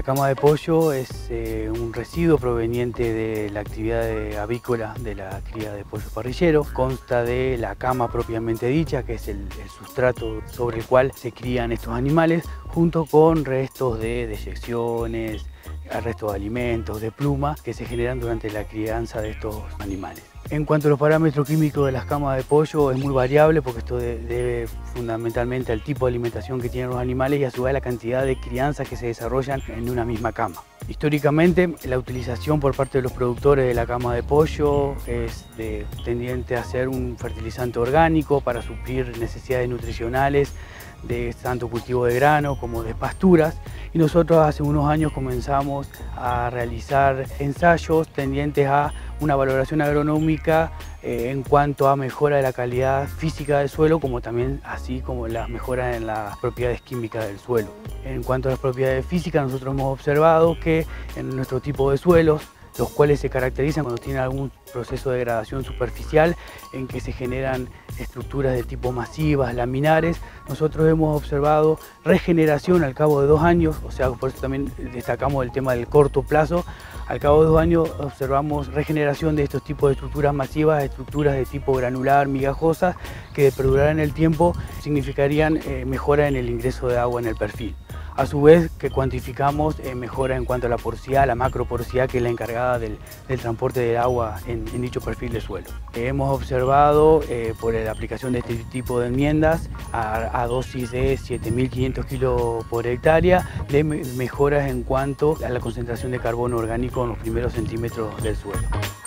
La cama de pollo es un residuo proveniente de la actividad avícola de la cría de pollo parrillero. Consta de la cama propiamente dicha, que es el sustrato sobre el cual se crían estos animales, junto con restos de deyecciones, restos de alimentos, de plumas que se generan durante la crianza de estos animales. En cuanto a los parámetros químicos de las camas de pollo, es muy variable porque esto debe fundamentalmente al tipo de alimentación que tienen los animales y a su vez a la cantidad de crianzas que se desarrollan en una misma cama. Históricamente, la utilización por parte de los productores de la cama de pollo es tendiente a ser un fertilizante orgánico para suplir necesidades nutricionales de tanto cultivo de grano como de pasturas, y nosotros hace unos años comenzamos a realizar ensayos tendientes a una valoración agronómica en cuanto a mejora de la calidad física del suelo, como también así como las mejoras en las propiedades químicas del suelo. En cuanto a las propiedades físicas, nosotros hemos observado que en nuestro tipo de suelos, los cuales se caracterizan cuando tienen algún proceso de degradación superficial en que se generan estructuras de tipo masivas, laminares, nosotros hemos observado regeneración al cabo de 2 años, o sea, por eso también destacamos el tema del corto plazo. Al cabo de 2 años observamos regeneración de estos tipos de estructuras masivas, estructuras de tipo granular, migajosas, que de perdurar en el tiempo significarían mejora en el ingreso de agua en el perfil. A su vez que cuantificamos mejora en cuanto a la porosidad, la macroporosidad, que es la encargada del transporte del agua en dicho perfil de suelo. Hemos observado por la aplicación de este tipo de enmiendas a dosis de 7.500 kilos por hectárea de mejoras en cuanto a la concentración de carbono orgánico en los primeros centímetros del suelo.